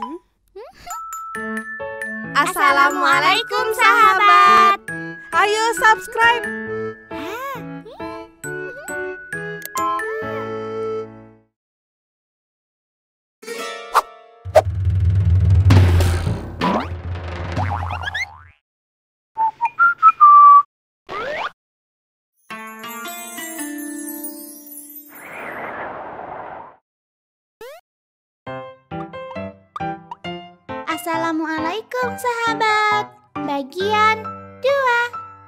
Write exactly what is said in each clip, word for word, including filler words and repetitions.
Assalamualaikum sahabat. Ayo subscribe. Assalamualaikum sahabat. Bagian dua.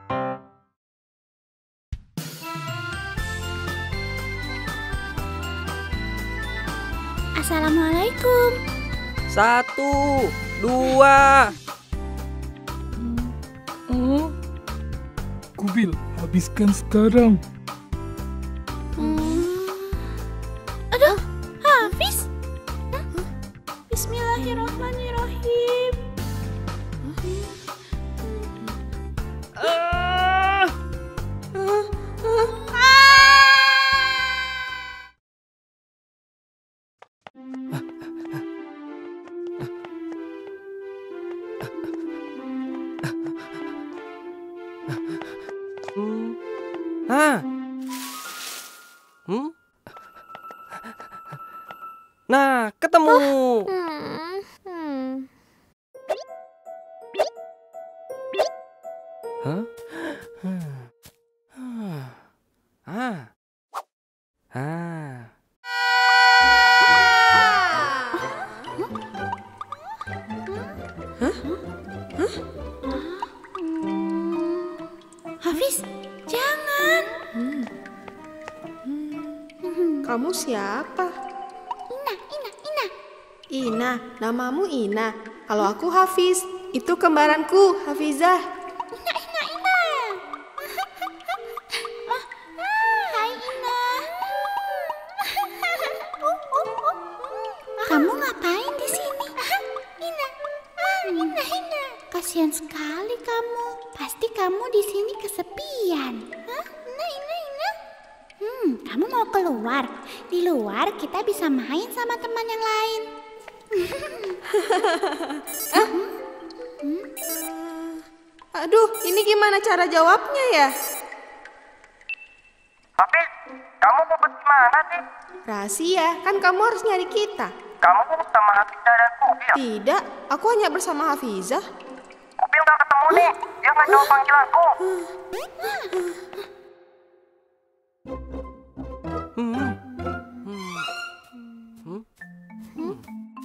Assalamualaikum. Satu, dua. Oh, Kubil, habiskan sekarang. Hmm. Aduh, Hafiz. Bismillahirrahmanirrahim. Ah. Hmm. Ah. Hmm? Nah, ketemu. Hmm. Hmm. Hah? Ah. Ah. Hafiz, jangan. Kamu siapa? Ina, Ina, Ina. Ina, namamu Ina. Kalau aku Hafiz, itu kembaranku, Hafizah. Ina, Ina, Ina. Oh, hai Ina. Kamu ngapain di sini? Ina, Ina, Ina. Kasihan sekali kamu. Pasti kamu di sini kesepian. Hah? Ina, Ina, Ina. Hmm, kamu mau keluar? Di luar kita bisa main sama teman yang lain. Aduh, ini gimana cara jawabnya ya? Hafiz, kamu mau gimana sih? Rahasia, kan kamu harus nyari kita. Kamu sama Hafizah dan Kubil? Tidak, aku hanya bersama Hafizah. Kubil gak ketemu nih, dia gak jawab panggilanku. Hmm. Hmm. Hmm. Hmm.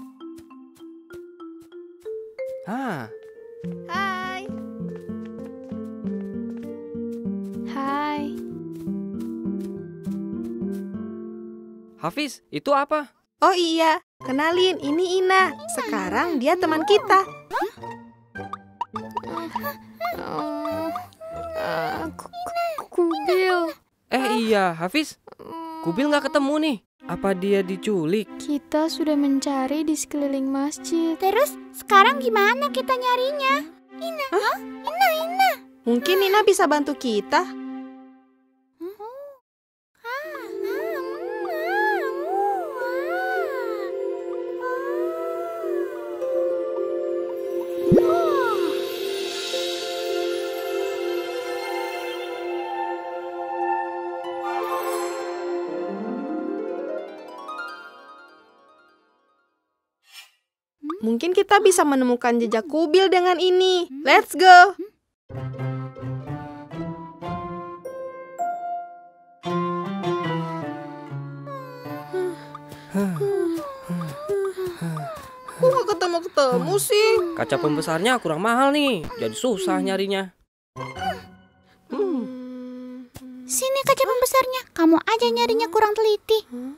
Ah. Hai. Hai. Hafiz, itu apa? Oh iya, kenalin, ini Ina. Sekarang dia teman kita. Kubil. Eh iya, Hafiz. Kubil nggak ketemu nih. Apa dia diculik? Kita sudah mencari di sekeliling masjid. Terus sekarang gimana kita nyarinya? Ina, Hah? Ina, Ina. Mungkin Ina bisa bantu kita. Mungkin kita bisa menemukan jejak Kubil dengan ini. Let's go! Kok gak ketemu-ketemu sih? Kaca pembesarnya kurang mahal nih, jadi susah nyarinya. Hmm. Sini kaca pembesarnya. Kamu aja nyarinya kurang teliti. Hmm.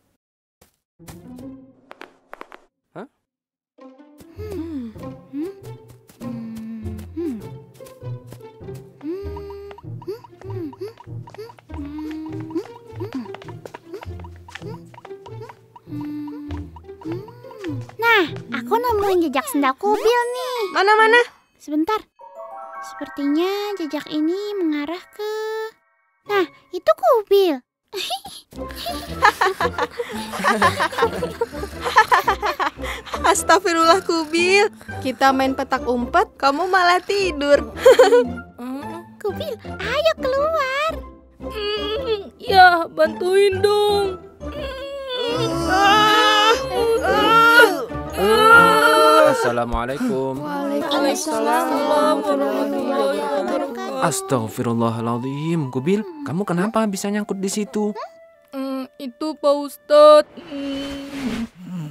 Hah? Hmm. Hmm. Hmm. Nah, aku nemuin jejak sendal Kubil nih. Mana-mana? Sebentar. Sepertinya jejak ini mengarah ke... Nah, itu Kubil. Astagfirullah Kubil. Kita main petak umpet, kamu malah tidur. Kubil, ayo keluar. Ya, bantuin dong. Assalamualaikum. Waalaikumsalam warahmatullahi wabarakatuh. Astagfirullahaladzim. Kubil, kamu kenapa bisa nyangkut di situ? Hmm, itu Pak Ustadz. Hmm.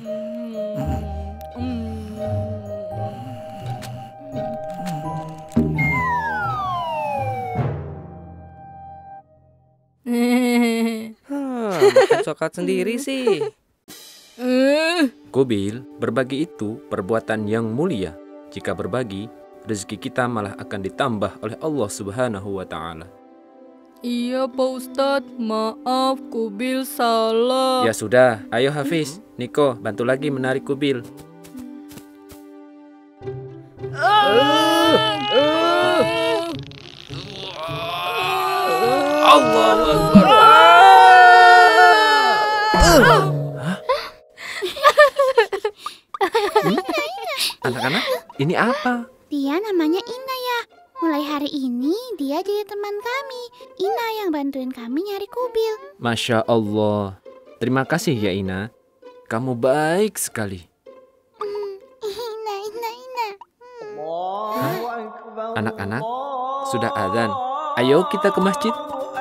Hmm, makan coklat sendiri sih. Kubil, berbagi itu perbuatan yang mulia. Jika berbagi, rezeki kita malah akan ditambah oleh Allah Subhanahu wa Ta'ala. Iya Pak Ustadz, maaf Kubil salah. Ya sudah, ayo Hafiz, Niko, bantu lagi menarik Kubil. Allahu Akbar. Anak-anak, ini apa? Dia namanya Ina ya. Mulai hari ini dia jadi teman kami. Ina yang bantuin kami nyari Kubil. Masya Allah. Terima kasih ya Ina. Kamu baik sekali. Ina, Ina, Ina. Anak-anak, sudah azan. Ayo kita ke masjid.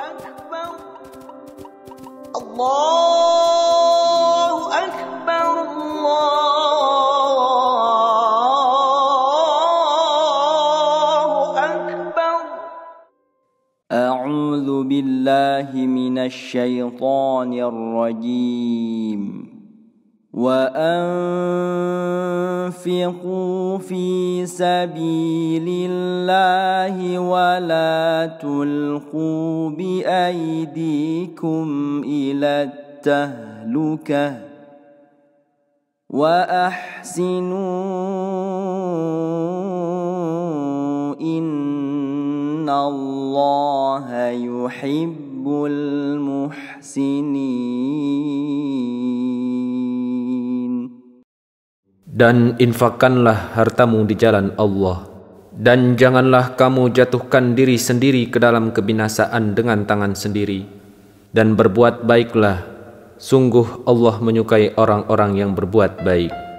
Allahu Akbar, Allahu Akbar. A'udzu billahi minasy syaithanir rajim. Wa anfiqu fi sabilillahi wa la tulqu bi aydikum ila tahlukah wa ahsinu innallaha yuhibbul muhsinin. Dan infakkanlah hartamu di jalan Allah. Dan janganlah kamu jatuhkan diri sendiri ke dalam kebinasaan dengan tangan sendiri. Dan berbuat baiklah. Sungguh Allah menyukai orang-orang yang berbuat baik.